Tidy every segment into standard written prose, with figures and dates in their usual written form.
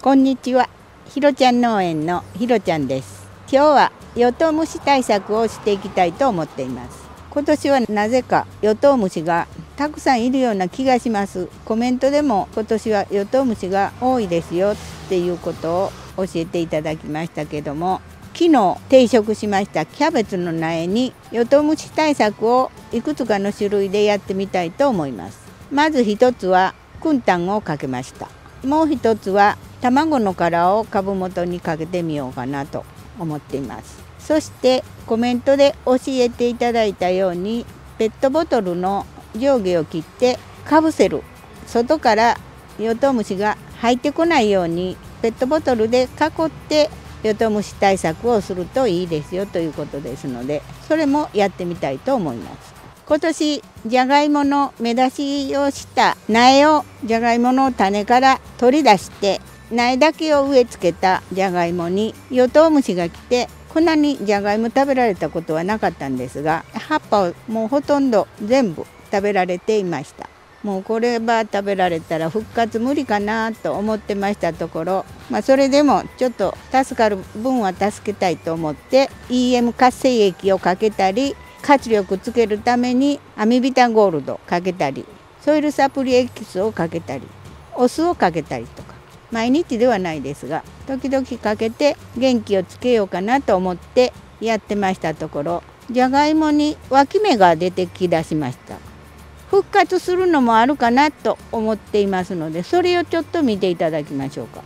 こんにちは。ひろちゃん農園のひろちゃんです。今日はヨトウムシ対策をしていきたいと思っています。今年はなぜかヨトウムシがたくさんいるような気がします。コメントでも今年はヨトウムシが多いですよっていうことを教えていただきましたけども、昨日定食しましたキャベツの苗にヨトウムシ対策をいくつかの種類でやってみたいと思います。まず一つは燻炭をかけました。もう一つは卵の殻を株元にかけてみようかなと思っています。そしてコメントで教えていただいたようにペットボトルの上下を切ってかぶせる、外からヨトウムシが入ってこないようにペットボトルで囲ってヨトウムシ対策をするといいですよということですので、それもやってみたいと思います。今年じゃがいもの芽出しをした苗をじゃがいもの種から取り出して苗だけを植え付けたじゃがいもにヨトウムシが来て、こんなにじゃがいも食べられたことはなかったんですが、葉っぱをもうほとんど全部食べられていました。もうこれは食べられたら復活無理かなと思ってましたところ、それでもちょっと助かる分は助けたいと思って EM 活性液をかけたり、活力つけるためにアミビタゴールドかけたり、ソイルサプリエキスをかけたり、お酢をかけたりとか、毎日ではないですが時々かけて元気をつけようかなと思ってやってましたところ、じゃがいもに脇芽が出てきだしました。復活するのもあるかなと思っていますので、それをちょっと見ていただきましょうか。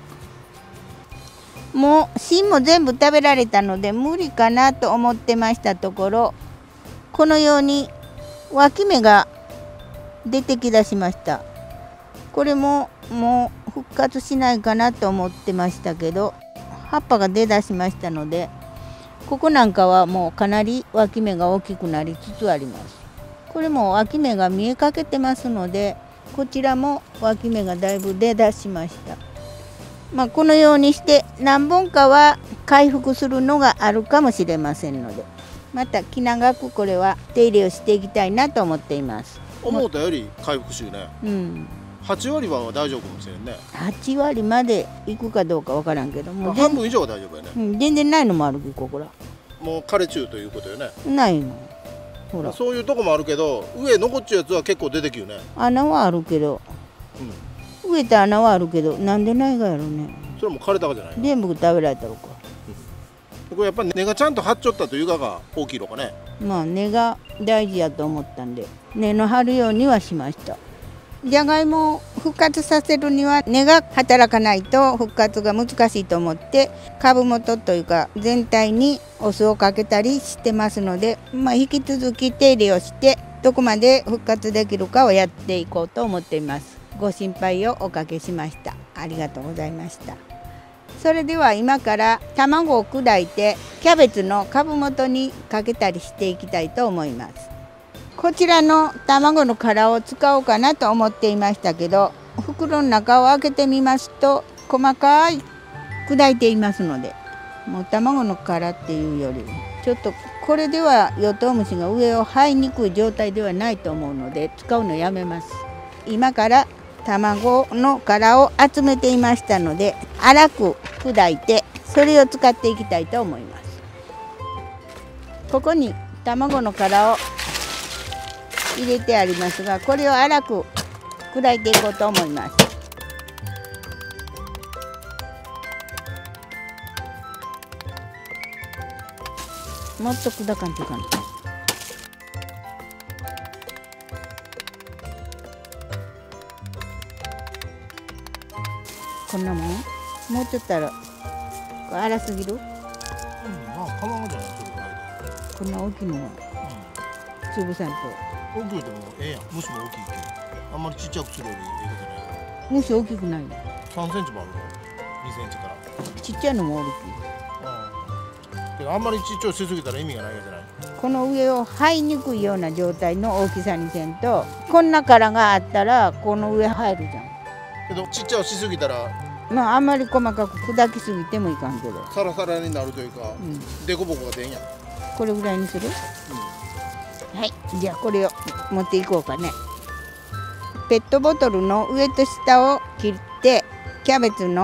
もう芯も全部食べられたので無理かなと思ってましたところ、このように脇芽が出てきだしました。これももう復活しないかなと思ってましたけど、葉っぱが出だしましたので、ここなんかはもうかなり脇芽が大きくなりつつあります。これも脇芽が見えかけてますので、こちらも脇芽がだいぶ出だしました。このようにして何本かは回復するのがあるかもしれませんので、また気長くこれは手入れをしていきたいなと思っています。 思ったより回復しね。8割は大丈夫かもしれんね。 8割までいくかどうかわからんけども、 半分以上は大丈夫やね。 全然ないのもあるけど、ここらもう枯れ中ということよね。 ないの。ほらそういうとこもあるけど、上残っちゃうやつは結構出てきるね。 穴はあるけど、植えた穴はあるけど、なんでないがやろね。 それも枯れたかじゃない。 全部食べられたのか。 これやっぱり根がちゃんと張っちゃったというかが大きいのかね。 根が大事やと思ったんで、根の張るようにはしました。じゃがいもを復活させるには根が働かないと復活が難しいと思って、株元というか全体にお酢をかけたりしてますので、引き続き手入れをしてどこまで復活できるかをやっていこうと思っています。ご心配をおかけしました。ありがとうございました。それでは今から卵を砕いてキャベツの株元にかけたりしていきたいと思います。こちらの卵の殻を使おうかなと思っていましたけど、袋の中を開けてみますと細かい砕いていますので、もう卵の殻っていうよりちょっとこれではヨトウムシが上を這いにくい状態ではないと思うので使うのやめます。今から卵の殻を集めていましたので、粗く砕いてそれを使っていきたいと思います。ここに卵の殻を入れてありますが、これを粗く砕いていこうと思います。もっと砕かんといかん。こんなもん？もうちょっと粗すぎる？ 構わんじゃない。 こんな大きいのは潰さんと。 大きいでもええやん。虫も大きいけど、あんまりちっちゃくするよりええことない。 虫大きくないの 3センチもあるの。2センチからちっちゃいのもおるけど、あんまりちっちゃいしすぎたら意味がないわけじゃない。 この上を這いにくいような状態の大きさにせんと、こんな殻があったらこの上入るじゃん。 けどちっちゃいしすぎたらあんまり細かく砕きすぎてもいかんけど、 サラサラになるというか、デコボコが出んやん。 これぐらいにする？はい、じゃあこれを持っていこうかね。ペットボトルの上と下を切ってキャベツの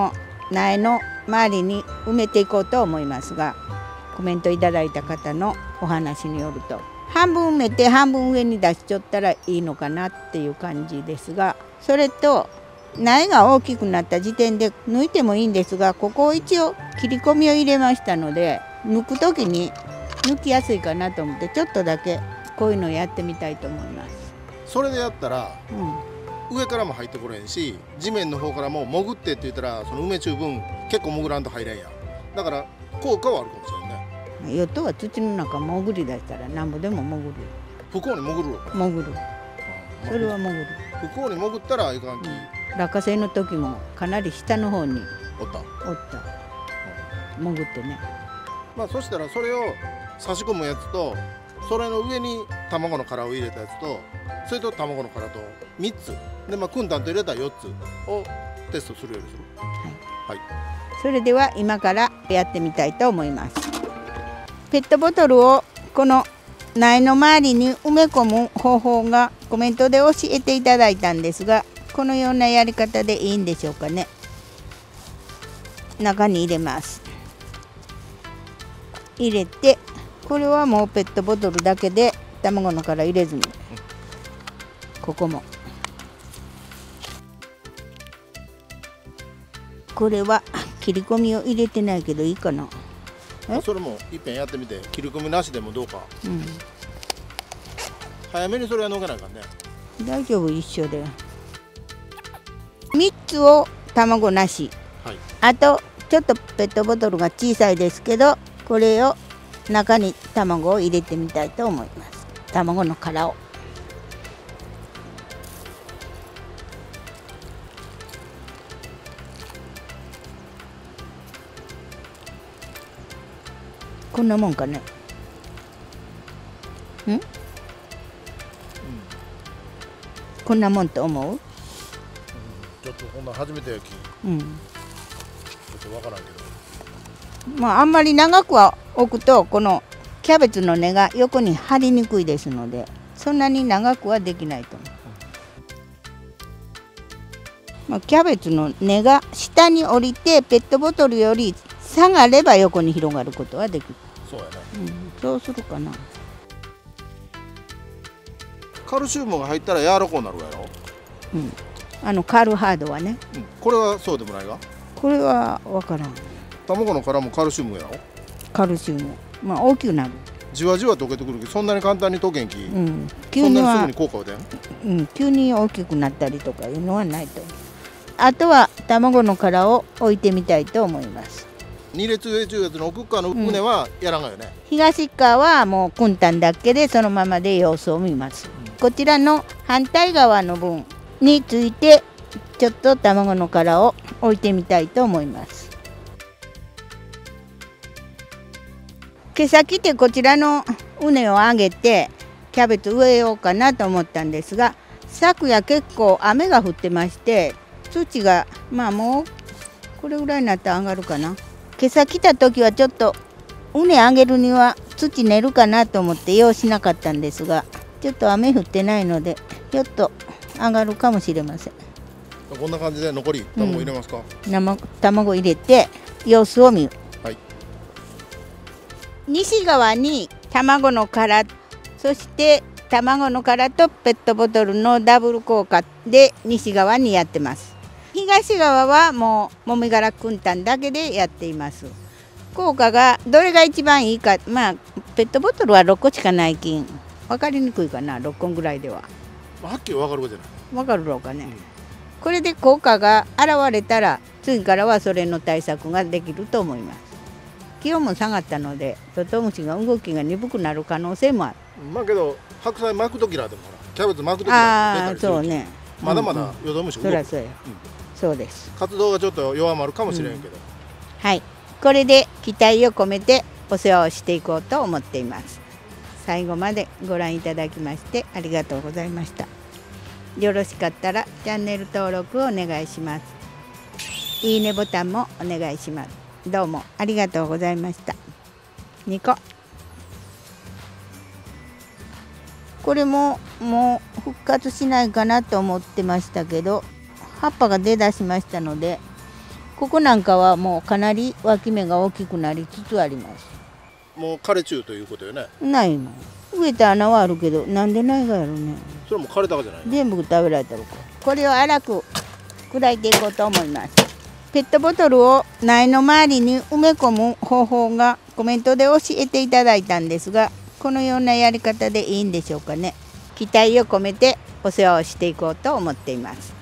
苗の周りに埋めていこうと思いますが、コメントいただいた方のお話によると、半分埋めて半分上に出しちゃったらいいのかなっていう感じですが、それと苗が大きくなった時点で抜いてもいいんですが、ここを一応切り込みを入れましたので、抜く時に抜きやすいかなと思って、ちょっとだけこういうのをやってみたいと思います。 それでやったら、上からも入ってこれへんし、地面の方からも潜ってって言ったら、その梅中分結構潜らんと入れんやん。だから効果はあるかもしれんね。 ヨトは土の中潜り出したらなんぼでも潜る。 不幸に潜るのか。 潜る。それは潜る。 不幸に潜ったらいかんき。 落花生の時もかなり下の方におった。 潜ってね。 まあそしたらそれを差し込むやつと、それの上に卵の殻を入れたやつと、それと卵の殻と3つで、まあ、クンタンと入れたら4つをテストするようにする。はい、 それでは今からやってみたいと思います。ペットボトルをこの苗の周りに埋め込む方法がコメントで教えていただいたんですが、このようなやり方でいいんでしょうかね。中に入れます。入れて、これはもうペットボトルだけで卵の殻入れずに、ここもこれは切り込みを入れてないけどいいかな。 それもいっぺんやってみて、切り込みなしでもどうか、早めにそれはのけないかんね。 大丈夫、一緒で3つを卵なし、あとちょっとペットボトルが小さいですけど、これを中に卵を入れてみたいと思います。卵の殻をこんなもんかね。こんなもんと思う？ ちょっとこんな初めてやき。ちょっとわからんけど。 まああんまり長くは置くとこのキャベツの根が横に張りにくいですので、そんなに長くはできないと思う。まあ、キャベツの根が下に降りてペットボトルより下がれば横に広がることはできる。 そうやね。 そうするかな。 カルシウムが入ったら柔らかくなるやろ。 カールハードはね、 これはそうでもないが。 これは分からん。 卵の殻もカルシウムやろ。 カルシウム、まあ大きくなる。 じわじわ溶けてくるけど、そんなに簡単に溶けんき。 急にはそんなにすぐに効果は出ん。 急に大きくなったりとかいうのはないと思う。あとは卵の殻を置いてみたいと思います。 2列上中列の奥側の畝はやらんがよね。 東側はもうくんたんだけでそのままで様子を見ます。こちらの反対側の分についてちょっと卵の殻を置いてみたいと思います。毛先でこちらの畝を上げてキャベツ植えようかなと思ったんですが、昨夜結構雨が降ってまして、土がまあもうこれぐらいになったら上がるかな。今朝来た時はちょっと畝上げるには土練るかなと思って用しなかったんですが、ちょっと雨降ってないのでひょっと上がるかもしれません。 こんな感じで残り卵入れますか。 卵入れて様子を見る。西側に卵の殻、そして卵の殻とペットボトルのダブル効果で西側にやってます。東側はもうもみ殻くんたんだけでやっています。効果がどれが一番いいか、まあペットボトルは6個しかないきん分かりにくいかな。6個ぐらいでははっきり分かるわけじゃない。 分かるろうかね。これで効果が現れたら次からはそれの対策ができると思います。気温も下がったのでヨトウムシが動きが鈍くなる可能性もある。 まあけど白菜巻く時らでもほらキャベツ巻く時ら出たりする。 そうね。 まだまだヨトウムシ動く。 そりゃそうや。そうです。 活動がちょっと弱まるかもしれんけど。 はい。これで期待を込めてお世話をしていこうと思っています。最後までご覧いただきましてありがとうございました。よろしかったらチャンネル登録をお願いします。いいねボタンもお願いします。どうもありがとうございました。2個。これももう復活しないかなと思ってましたけど、葉っぱが出だしましたので、 ここなんかはもうかなり脇芽が大きくなりつつあります。 もう枯れ中ということよね。 ないもん。植えた穴はあるけど、なんでないがやろね。 それも枯れたわけじゃない。 全部食べられたのか。これを粗く砕いていこうと思います。ペットボトルを苗の周りに埋め込む方法がコメントで教えていただいたんですが、このようなやり方でいいんでしょうかね。期待を込めてお世話をしていこうと思っています。